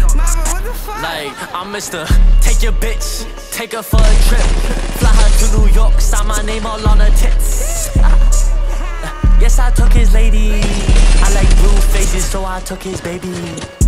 Like, I'm Mr. Take your bitch, take her for a trip. Fly her to New York, sign my name all on her tits. Yes, I took his lady. I like blue faces, so I took his baby.